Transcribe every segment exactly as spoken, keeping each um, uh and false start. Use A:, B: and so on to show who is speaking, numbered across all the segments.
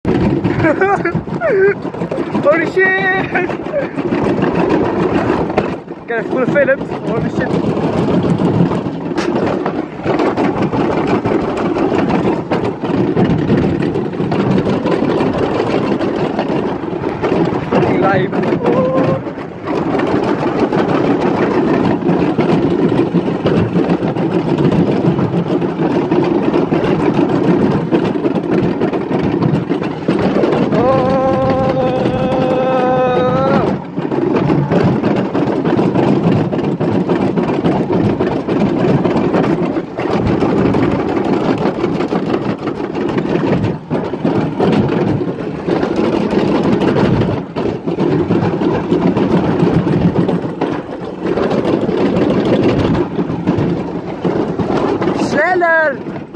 A: Holy shit! Ik heb even goed gefilmd. Holy shit. Fucking lijp. Sneller!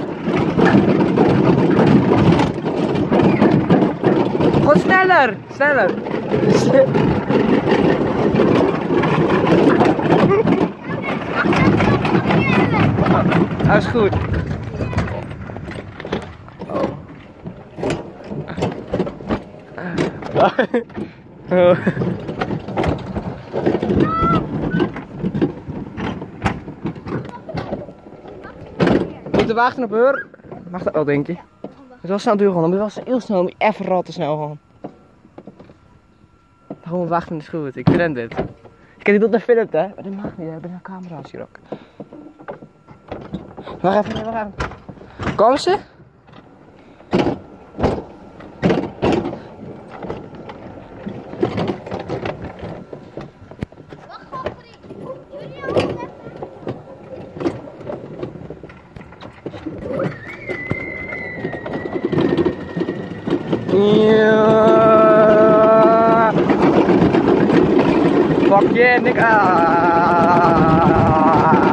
A: Gewoon sneller! Sneller! Dat is goed. Oh. Moet de wagen op heur? Mag dat wel, denk je? Het is wel snel duur gewoon, maar het was heel snel, moet je even rot te snel gaan. Gewoon wachten is goed, ik ren dit. Ik heb dit op de film, hè? Maar dat mag niet, we hebben een camera's hier ook. Wacht even, wacht even. Komen ze? Ja. Fuck yeah, Nick. Ah.